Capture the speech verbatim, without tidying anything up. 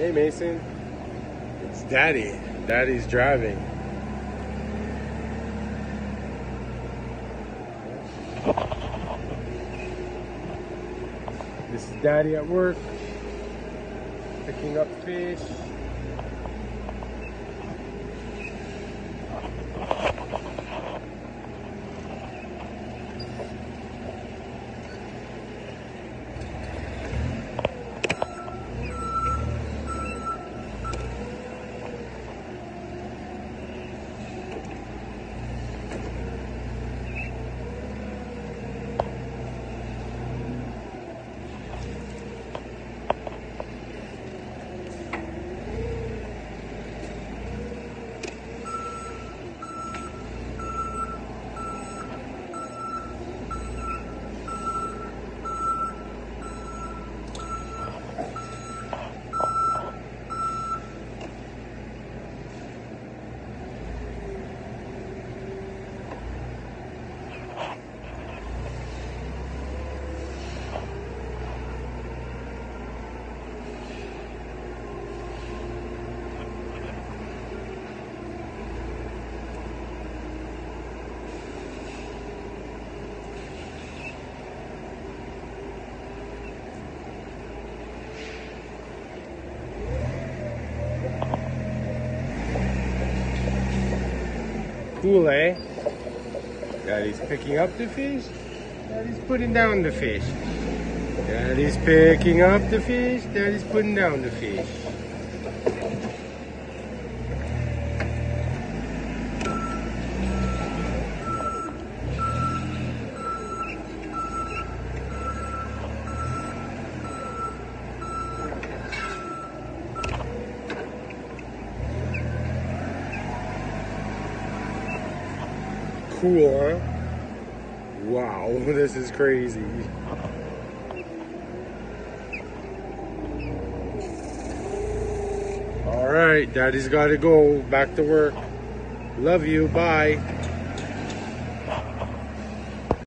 Hey Mason, it's Daddy. Daddy's driving. This is Daddy at work, picking up fish. Cool, eh? Daddy's picking up the fish. Daddy's putting down the fish. Daddy's picking up the fish. Daddy's putting down the fish. Cool, huh? Wow, this is crazy. All right, Daddy's got to go back to work. Love you. Bye.